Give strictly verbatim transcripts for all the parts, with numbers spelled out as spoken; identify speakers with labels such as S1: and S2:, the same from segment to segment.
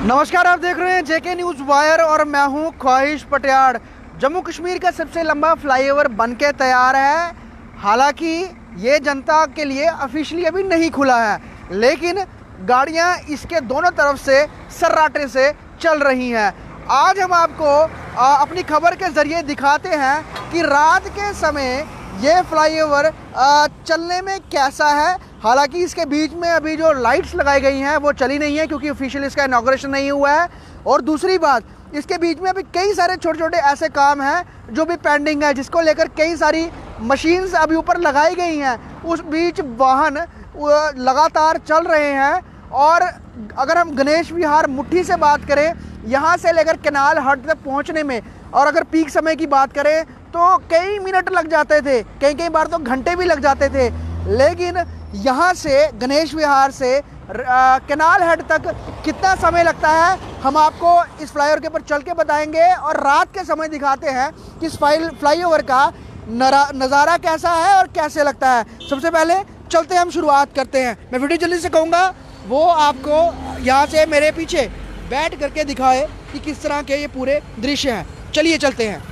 S1: नमस्कार, आप देख रहे हैं जेके न्यूज़ वायर और मैं हूं ख्वाहिश पटियाड़। जम्मू कश्मीर का सबसे लंबा फ्लाईओवर बनके तैयार है। हालांकि ये जनता के लिए ऑफिशियली अभी नहीं खुला है, लेकिन गाड़ियां इसके दोनों तरफ से सर्राटे से चल रही हैं। आज हम आपको आ, अपनी खबर के ज़रिए दिखाते हैं कि रात के समय ये फ्लाईओवर चलने में कैसा है। हालांकि इसके बीच में अभी जो लाइट्स लगाई गई हैं वो चली नहीं है, क्योंकि ऑफिशियल इसका इनॉग्रेशन नहीं हुआ है। और दूसरी बात, इसके बीच में अभी कई सारे छोटे छोटे ऐसे काम हैं जो भी पेंडिंग है, जिसको लेकर कई सारी मशीन्स अभी ऊपर लगाई गई हैं। उस बीच वाहन लगातार चल रहे हैं। और अगर हम गणेश विहार मुट्ठी से बात करें, यहाँ से लेकर कैनाल हट तक पहुँचने में, और अगर पीक समय की बात करें तो कई मिनट लग जाते थे, कई कई बार तो घंटे भी लग जाते थे। लेकिन यहाँ से गणेश विहार से कैनाल हेड तक कितना समय लगता है हम आपको इस फ्लाईओवर के ऊपर चल के बताएंगे, और रात के समय दिखाते हैं कि इस फ्लाईओवर का नज़ारा कैसा है और कैसे लगता है। सबसे पहले चलते हैं, हम शुरुआत करते हैं। मैं वीडियो जल्दी से कहूँगा वो आपको यहाँ से मेरे पीछे बैठ करके दिखाए कि किस तरह के ये पूरे दृश्य हैं। चलिए चलते हैं।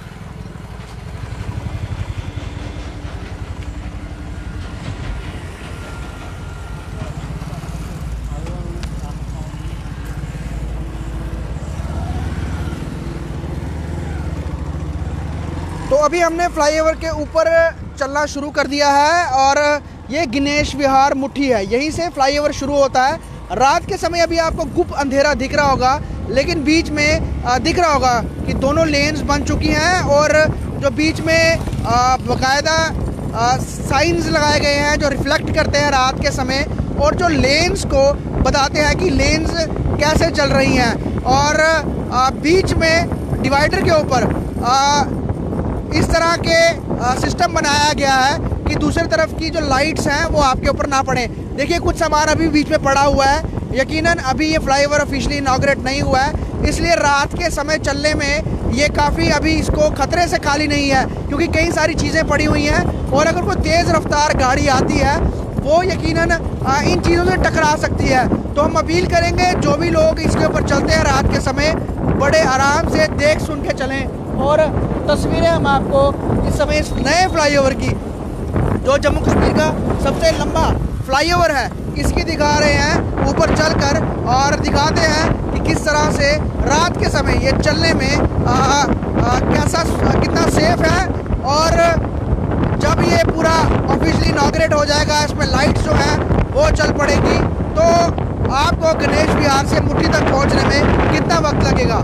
S1: तो अभी हमने फ्लाईओवर के ऊपर चलना शुरू कर दिया है, और ये गणेश विहार मुट्ठी है, यहीं से फ्लाईओवर शुरू होता है। रात के समय अभी आपको गुप्त अंधेरा दिख रहा होगा, लेकिन बीच में दिख रहा होगा कि दोनों लेन्स बन चुकी हैं, और जो बीच में बाकायदा साइंस लगाए गए हैं जो रिफ्लेक्ट करते हैं रात के समय, और जो लेन्स को बताते हैं कि लेन्स कैसे चल रही हैं। और बीच में डिवाइडर के ऊपर इस तरह के सिस्टम बनाया गया है कि दूसरी तरफ की जो लाइट्स हैं वो आपके ऊपर ना पड़े। देखिए, कुछ सामान अभी बीच में पड़ा हुआ है। यकीनन अभी ये फ्लाईओवर ऑफिशियली इनॉग्रेट नहीं हुआ है, इसलिए रात के समय चलने में ये काफ़ी अभी इसको खतरे से खाली नहीं है, क्योंकि कई सारी चीज़ें पड़ी हुई हैं। और अगर कोई तेज़ रफ्तार गाड़ी आती है वो यकीनन इन चीज़ों से टकरा सकती है। तो हम अपील करेंगे जो भी लोग इसके ऊपर चलते हैं रात के समय, बड़े आराम से देख सुन के चलें। और तस्वीरें हम आपको इस समय इस नए फ्लाईओवर की, जो जम्मू कश्मीर का सबसे लंबा फ्लाईओवर है, इसकी दिखा रहे हैं ऊपर चलकर, और दिखाते हैं कि किस तरह से रात के समय ये चलने में आ, आ, कैसा कितना सेफ है। और जब ये पूरा ऑफिशियली इनॉग्रेट हो जाएगा, इसमें लाइट्स जो है वो चल पड़ेगी, तो आपको गणेश विहार से मुट्ठी तक पहुंचने में कितना वक्त लगेगा।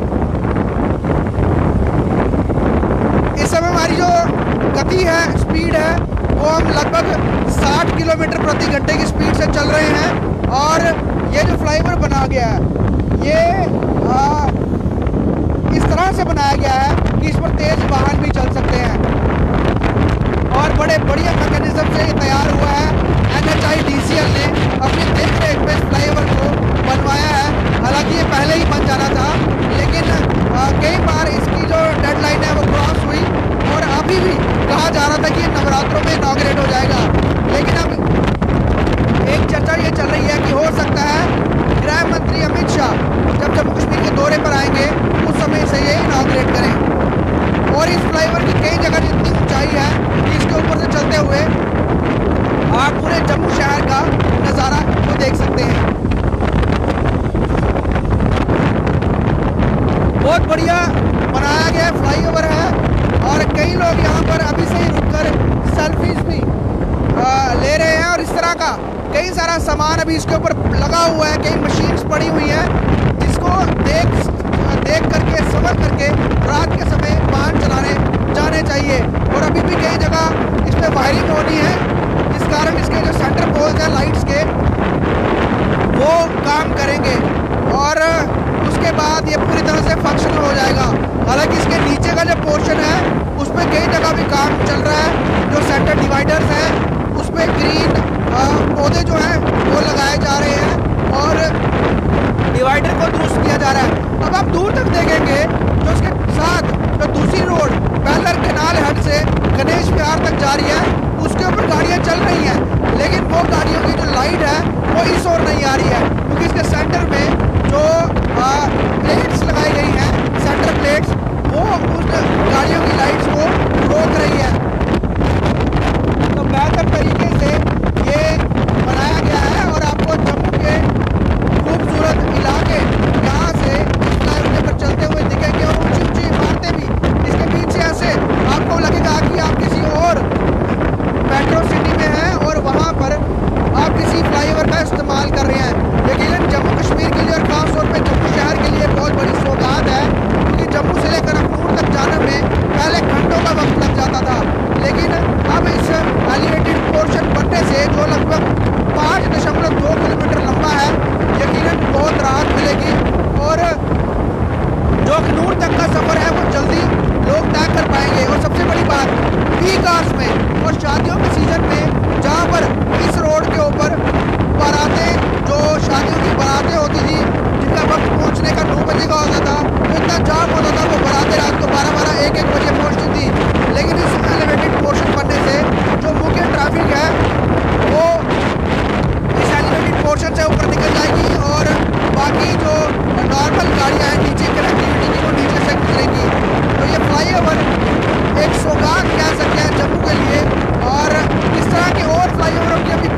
S1: इस समय हमारी जो गति है, स्पीड है, वो हम लगभग साठ किलोमीटर प्रति घंटे की स्पीड से चल रहे हैं। और ये जो फ्लाईओवर बना गया है, ये आ, इस तरह से बनाया गया है कि इस पर तेज़ वाहन भी चल सकते हैं, और बड़े बढ़िया मैकेनिज्म से ये तैयार हुआ है। N H I D C L ने अपनी देख रेख में इस फ्लाईओवर को बनवाया है। हालांकि ये पहले ही बन जाना था, लेकिन आ, कई बार इसकी जो डेडलाइन है वो क्रॉस हुई, और अभी भी कहा जा रहा था कि नवरात्रों में इनॉग्रेट हो जाएगा। लेकिन अब एक चर्चा ये चल रही है कि हो सकता है गृह मंत्री अमित शाह जब जम्मू कश्मीर के दौरे पर आएंगे उस समय से ये इनॉग्रेट करें। और इस फ्लाईओवर की कई जगह इतनी ऊंचाई है कि इसके ऊपर से चलते हुए आप पूरे जम्मू शहर का नज़ारा को देख सकते हैं। बहुत बढ़िया बनाया गया फ्लाईओवर है, और कई लोग यहाँ पर अभी से ही रुककर सेल्फीज भी आ, ले रहे हैं। और इस तरह का कई सारा सामान अभी इसके ऊपर लगा हुआ है, कई मशीन्स पड़ी हुई हैं, जिसको देख देख करके समझ करके रात के समय वाहन चलाने जाने चाहिए। और अभी भी कई जगह इसमें वायरिंग होनी है, जिस कारण इसके जो सेंटर पोल्स हैं लाइट्स के, वो काम करेंगे, और उसके बाद ये पूरी तरह से फंक्शनल हो जाएगा। हालांकि इसके नीचे का जो पोर्शन है उसमें कई जगह भी काम चल रहा है। जो सेंटर डिवाइडर्स हैं उसमें ग्रीन पौधे जो हैं वो लगाए जा रहे हैं, और डिवाइडर को दुरुस्त किया जा रहा है। अब आप दूर तक देखेंगे जो उसके साथ जो दूसरी रोड पैरेलल कैनाल हेड से गणेश विहार तक जा रही है, उसके ऊपर गाड़ियाँ चल रही हैं, लेकिन वो गाड़ियों की जो लाइट है वो इस ओर नहीं आ रही है, क्योंकि इसके सेंटर में जो आ,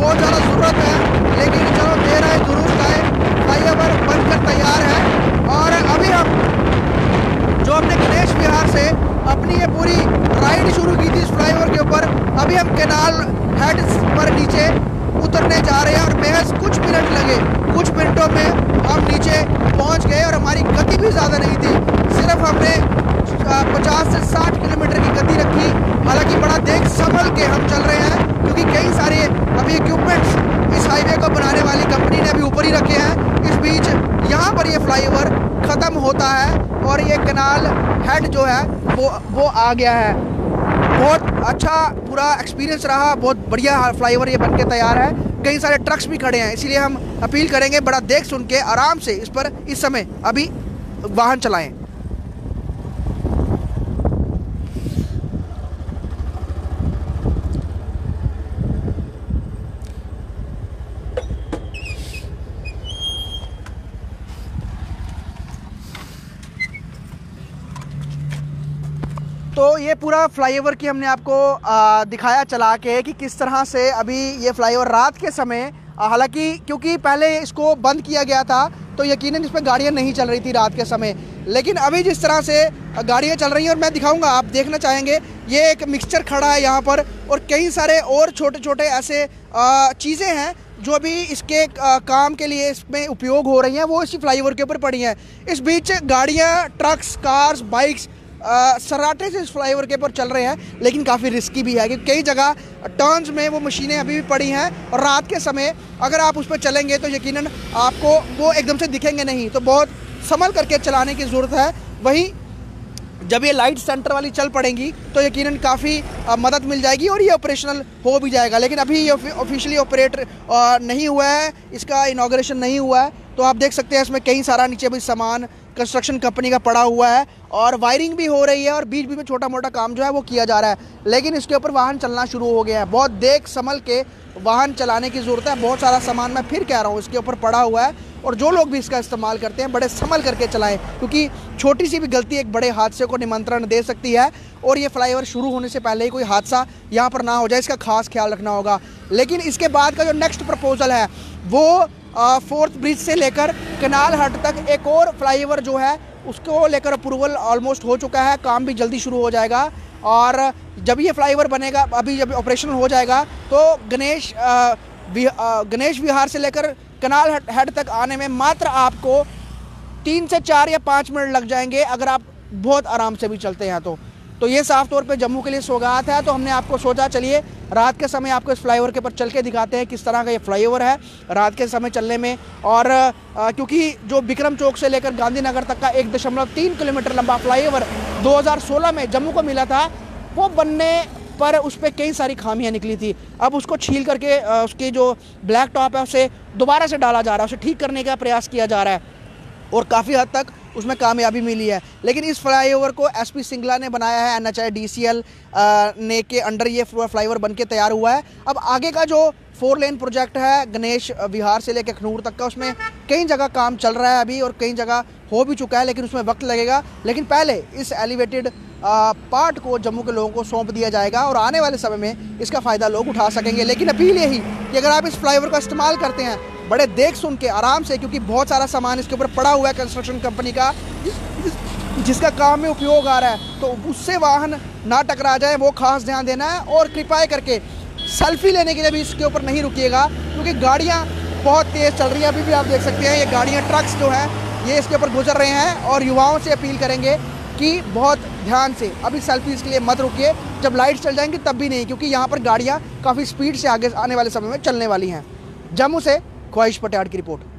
S1: बहुत ज़्यादा ज़रूरत है, लेकिन चलो देर आए दुरुस्त आए, फ्लाईओवर बनकर तैयार है। और अभी हम जो हमने गणेश विहार से अपनी ये पूरी राइड शुरू की थी इस फ्लाईओवर के ऊपर, अभी हम कैनाल हेड पर नीचे उतरने जा रहे हैं और महज कुछ मिनट लगे, कुछ मिनटों में हम नीचे पहुंच गए। और हमारी गति भी ज़्यादा नहीं थी, सिर्फ हमने पचास से साठ किलोमीटर की गति रखी। हालांकि बड़ा देख संभल के हम चल रहे हैं, क्योंकि कई सारे अभी इक्विपमेंट्स इस हाईवे को बनाने वाली कंपनी ने अभी ऊपर ही रखे हैं। इस बीच यहाँ पर ये फ्लाईओवर ख़त्म होता है और ये कैनाल हेड जो है वो वो आ गया है। बहुत अच्छा पूरा एक्सपीरियंस रहा, बहुत बढ़िया फ्लाईओवर ये बन के तैयार है। कई सारे ट्रक्स भी खड़े हैं, इसीलिए हम अपील करेंगे बड़ा देख सुन के आराम से इस पर इस समय अभी वाहन चलाएं। तो ये पूरा फ्लाईओवर की हमने आपको आ, दिखाया चला के कि किस तरह से अभी ये फ्लाईओवर रात के समय, हालांकि क्योंकि पहले इसको बंद किया गया था तो यकीनन इस पर गाड़ियाँ नहीं चल रही थी रात के समय, लेकिन अभी जिस तरह से गाड़ियाँ चल रही हैं और मैं दिखाऊंगा, आप देखना चाहेंगे, ये एक मिक्सचर खड़ा है यहाँ पर और कई सारे और छोटे छोटे ऐसे चीज़ें हैं जो भी इसके आ, काम के लिए इसमें उपयोग हो रही हैं, वो इसी फ्लाईओवर के ऊपर पड़ी हैं। इस बीच गाड़ियाँ, ट्रक्स, कार्स, बाइक्स सराटे से इस फ्लाईओवर के ऊपर चल रहे हैं, लेकिन काफ़ी रिस्की भी है, क्योंकि कई जगह टर्न्स में वो मशीनें अभी भी पड़ी हैं और रात के समय अगर आप उस पर चलेंगे तो यकीनन आपको वो एकदम से दिखेंगे नहीं, तो बहुत संभल करके चलाने की ज़रूरत है। वहीं जब ये लाइट सेंटर वाली चल पड़ेंगी तो यकीनन काफ़ी मदद मिल जाएगी और ये ऑपरेशनल हो भी जाएगा, लेकिन अभी ये ऑफिशियली ऑपरेट नहीं हुआ है, इसका इनॉग्रेशन नहीं हुआ है। तो आप देख सकते हैं इसमें कई सारा नीचे भी सामान कंस्ट्रक्शन कंपनी का पड़ा हुआ है और वायरिंग भी हो रही है और बीच बीच में छोटा मोटा काम जो है वो किया जा रहा है, लेकिन इसके ऊपर वाहन चलना शुरू हो गया है। बहुत देख संभल के वाहन चलाने की ज़रूरत है। बहुत सारा सामान, मैं फिर कह रहा हूँ, इसके ऊपर पड़ा हुआ है और जो लोग भी इसका इस्तेमाल करते हैं बड़े संभल करके चलाएं, क्योंकि छोटी सी भी गलती एक बड़े हादसे को निमंत्रण दे सकती है और ये फ्लाईओवर शुरू होने से पहले ही कोई हादसा यहाँ पर ना हो जाए, इसका खास ख्याल रखना होगा। लेकिन इसके बाद का जो नेक्स्ट प्रपोजल है वो फोर्थ ब्रिज से लेकर कैनाल हट तक एक और फ्लाईओवर जो है उसको लेकर अप्रूवल ऑलमोस्ट हो चुका है, काम भी जल्दी शुरू हो जाएगा। और जब ये फ्लाईओवर बनेगा, अभी जब ऑपरेशनल हो जाएगा तो गणेश गणेश विहार से लेकर कैनाल हेड तक आने में मात्र आपको तीन से चार या पाँच मिनट लग जाएंगे अगर आप बहुत आराम से भी चलते हैं तो तो ये साफ तौर पे जम्मू के लिए सौगात है। तो हमने आपको सोचा चलिए रात के समय आपको इस फ्लाईओवर के ऊपर चल के दिखाते हैं किस तरह का ये फ्लाईओवर है रात के समय चलने में। और आ, क्योंकि जो विक्रम चौक से लेकर गांधीनगर तक का एक दशमलव तीन किलोमीटर लंबा फ्लाईओवर दो हज़ार सोलह में जम्मू को मिला था, वो बनने पर उस पर कई सारी खामियां निकली थी। अब उसको छील करके उसके जो ब्लैक टॉप है उसे दोबारा से डाला जा रहा है, उसे ठीक करने का प्रयास किया जा रहा है और काफ़ी हद तक उसमें कामयाबी मिली है। लेकिन इस फ्लाईओवर को एसपी सिंगला ने बनाया है, एनएचआई डीसीएल ने के अंडर ये फ्लाईओवर बनके तैयार हुआ है। अब आगे का जो फोर लेन प्रोजेक्ट है गणेश विहार से लेकर अखनूर तक का, उसमें कई जगह काम चल रहा है अभी और कई जगह हो भी चुका है, लेकिन उसमें वक्त लगेगा। लेकिन पहले इस एलिवेटेड पार्ट को जम्मू के लोगों को सौंप दिया जाएगा और आने वाले समय में इसका फ़ायदा लोग उठा सकेंगे। लेकिन अपील यही कि अगर आप इस फ्लाईओवर का इस्तेमाल करते हैं बड़े देख सुन के आराम से, क्योंकि बहुत सारा सामान इसके ऊपर पड़ा हुआ है कंस्ट्रक्शन कंपनी का जिस, जिस, जिसका काम में उपयोग आ रहा है, तो उससे वाहन ना टकरा जाए वो खास ध्यान देना है। और कृपया करके सेल्फी लेने के लिए भी इसके ऊपर नहीं रुकिएगा, क्योंकि गाड़ियाँ बहुत तेज़ चल रही हैं। अभी भी आप देख सकते हैं ये गाड़ियाँ, ट्रक्स जो हैं ये इसके ऊपर गुजर रहे हैं और युवाओं से अपील करेंगे कि बहुत ध्यान से अभी सेल्फीज़ के लिए मत रुकिए, जब लाइट्स चल जाएंगी तब भी नहीं, क्योंकि यहाँ पर गाड़ियाँ काफ़ी स्पीड से आगे आने वाले समय में चलने वाली हैं। जम्मू से ख्वाहिश पटियाड़ की रिपोर्ट।